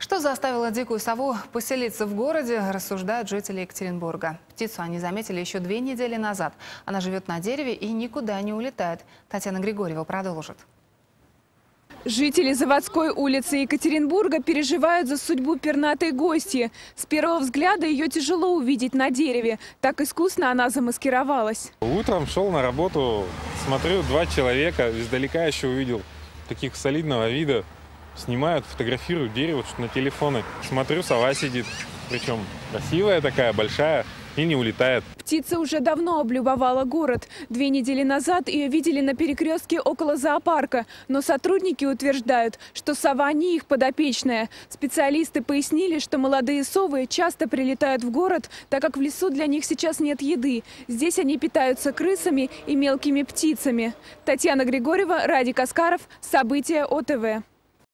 Что заставило дикую сову поселиться в городе, рассуждают жители Екатеринбурга. Птицу они заметили еще 2 недели назад. Она живет на дереве и никуда не улетает. Татьяна Григорьева продолжит. Жители Заводской улицы Екатеринбурга переживают за судьбу пернатой гостьи. С первого взгляда ее тяжело увидеть на дереве. Так искусно она замаскировалась. Утром шел на работу, смотрю, 2 человека, издалека еще увидел, таких солидного вида. Снимают, фотографируют дерево на телефоны. Смотрю, сова сидит, причем красивая такая, большая, и не улетает. Птица уже давно облюбовала город. 2 недели назад ее видели на перекрестке около зоопарка. Но сотрудники утверждают, что сова не их подопечная. Специалисты пояснили, что молодые совы часто прилетают в город, так как в лесу для них сейчас нет еды. Здесь они питаются крысами и мелкими птицами. Татьяна Григорьева, Радик Аскаров. События ОТВ.